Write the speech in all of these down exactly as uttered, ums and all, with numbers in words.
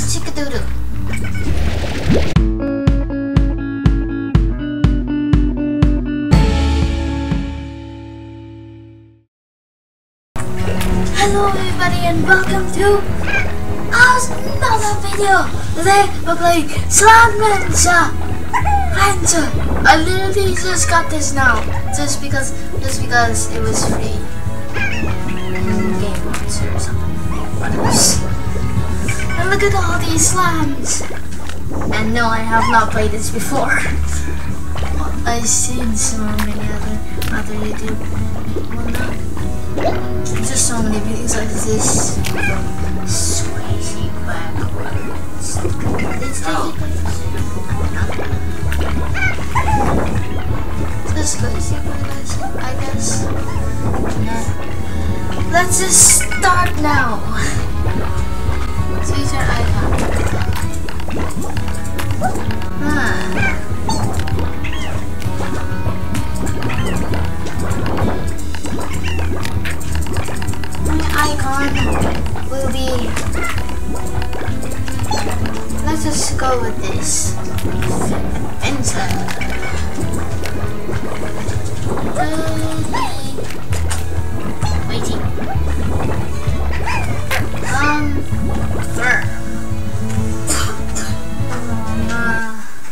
Chickadoodle. Hello everybody and welcome to another video. Today we're playing Slime Rancher. Rancher. I literally just got this now, just because, just because it was free. Game Monster or something. And look at all these slimes. And no, I have not played this before. I've seen so many other other YouTube. Well, not. Just so many videos like this. Crazy backwards. It's taking place. Just crazy backwards, I guess. Nah. Let's just start now. Use your icon. Ah. Icon will be, let's just go with this enter. Waiting. Um firm. uh,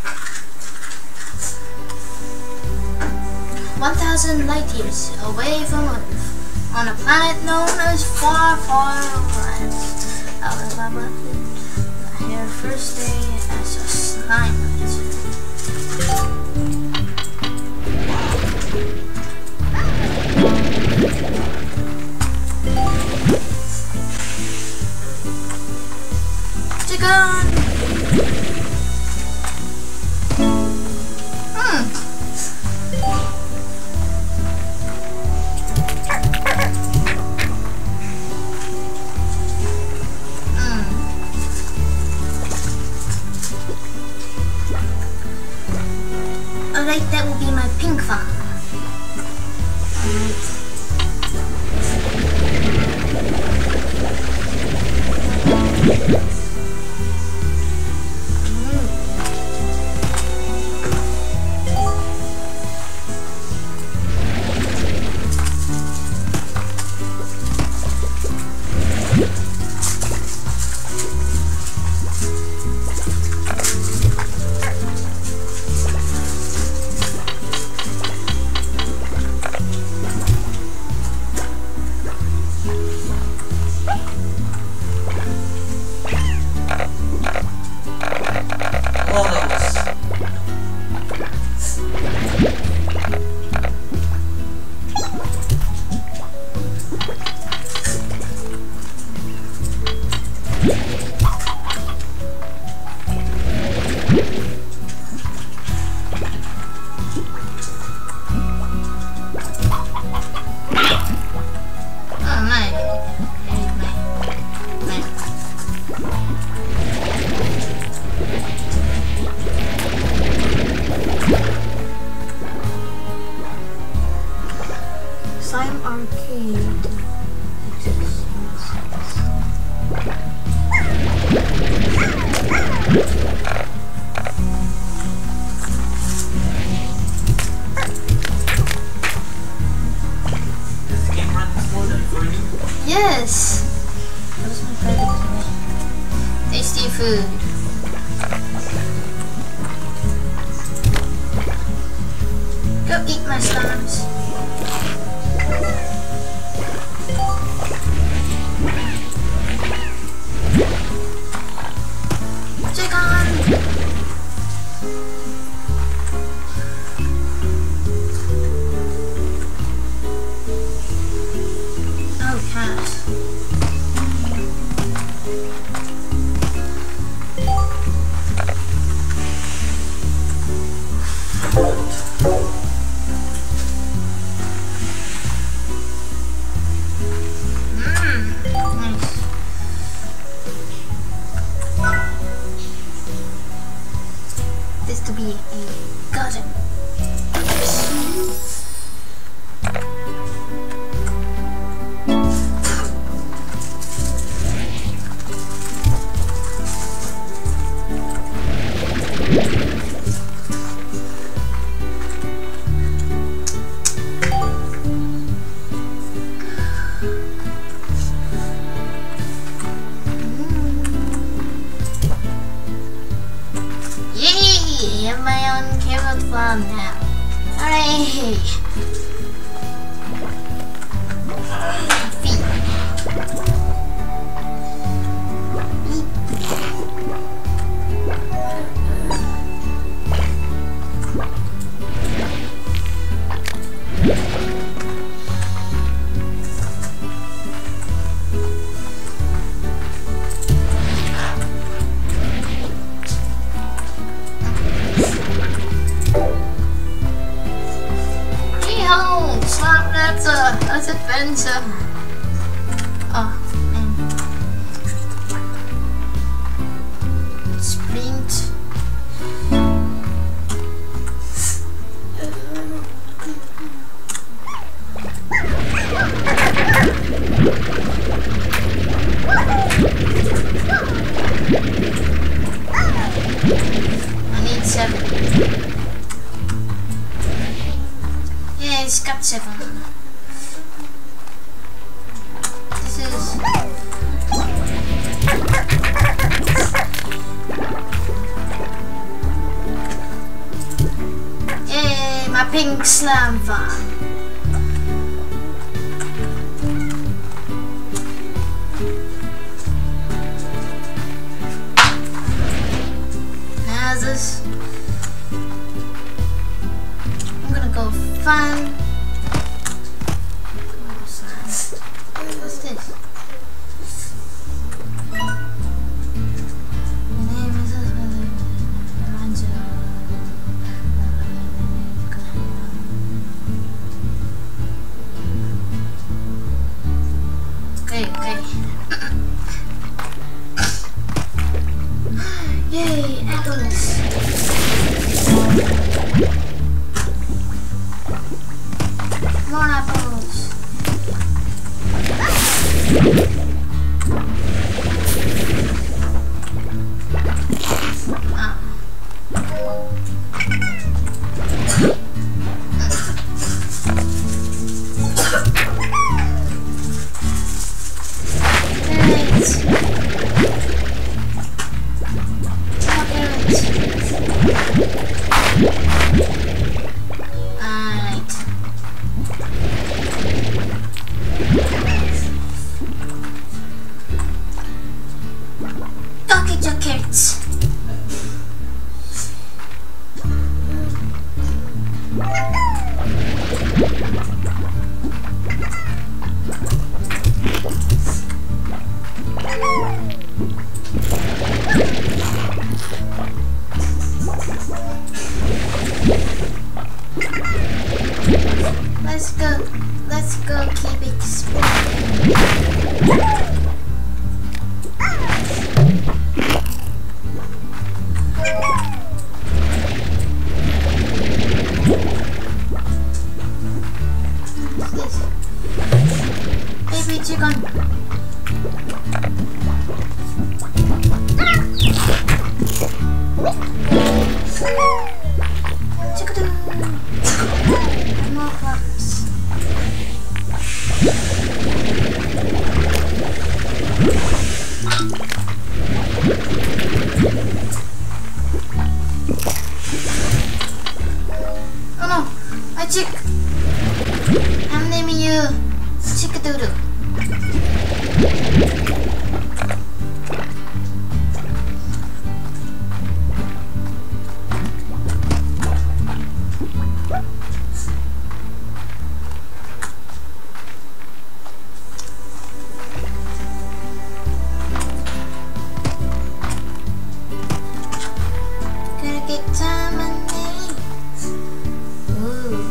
one thousand light years away from Earth, on a planet known as Far, Far Planet. I was my weapon. Here first day as a slime rancher. Chicken! Hmm. Alright, that will be my pink farm. Alright. Slime Arcade. Does the game run slowly for you? Yes. That was my favorite. Tasty food. Go eat my slimes. not fun now. Hooray! That's a that's a fence. Oh, and sprint. I need seven. Yeah, it's got seven. Yay, my pink slam van. Now this, I'm gonna go find. What's this? Okay, okay. Yay, apples. More apples. Ah. Let's go, let's go keep exploring. What's this? Baby chicken. More flowers. Oh no, a chick. I'm naming you Chickadoodle. Gotta get time and names. Ooh.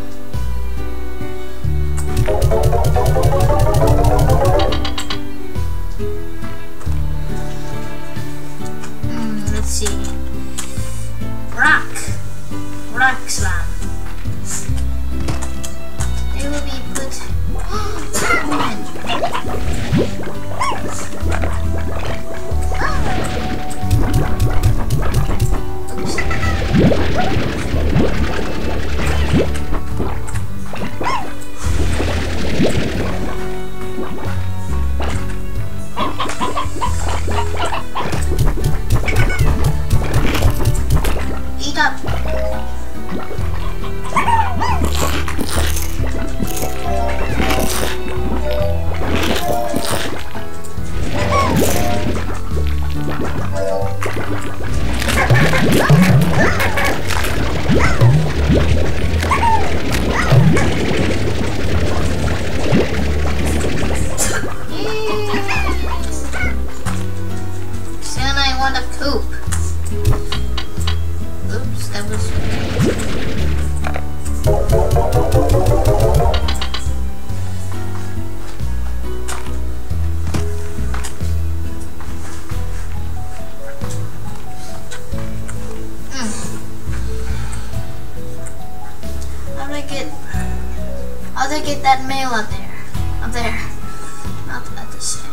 Mm, let's see. Rock. Rock slam. They will be put. Eat up. poop. Oops, that was... How do I get... How do I get that mail up there? Up there. Not at the same.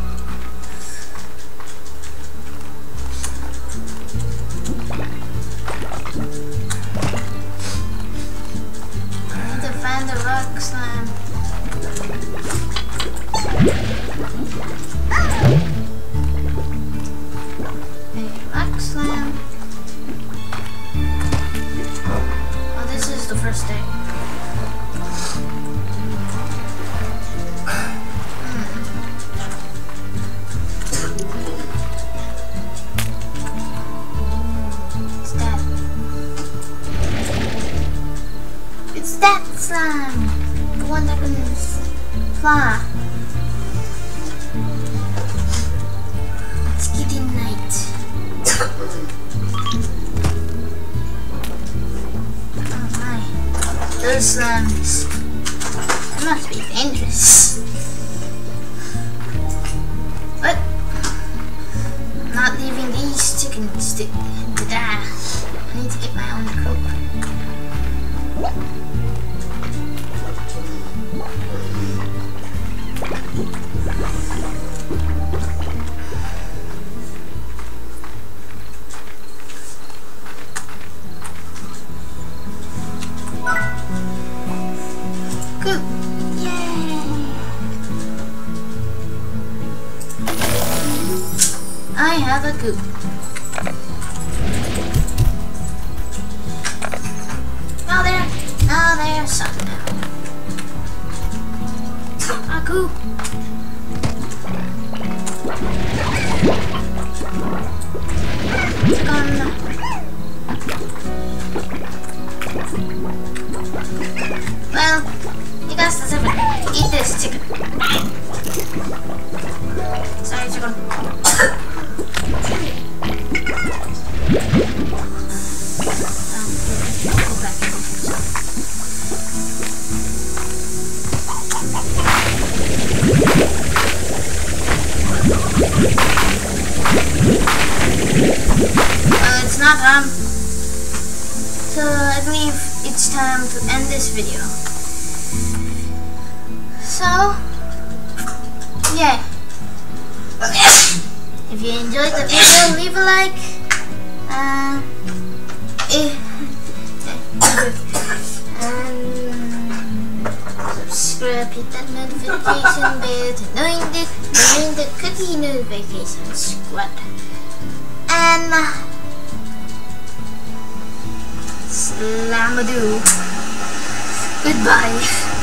Find the rock slime. A rock slime. Oh, this is the first day. What's that? It's that slime, the one that can fly. It's getting night. Oh my, those slimes, they must be dangerous. But I'm not leaving these chickens to, to die. I need to get my own coop. Coop! Yay! I have a coop. Now there, now there's some now. A coop. Gone. Well, you guys deserve it. Eat this chicken. Sorry, chicken. um, go back. Well, it's not time. So I believe it's time to end this video. So, yeah. If you enjoyed the video, leave a like. Uh, if, and subscribe, hit that notification bell to join the, join the cookie notification squad. And uh, Slamadoo. Goodbye.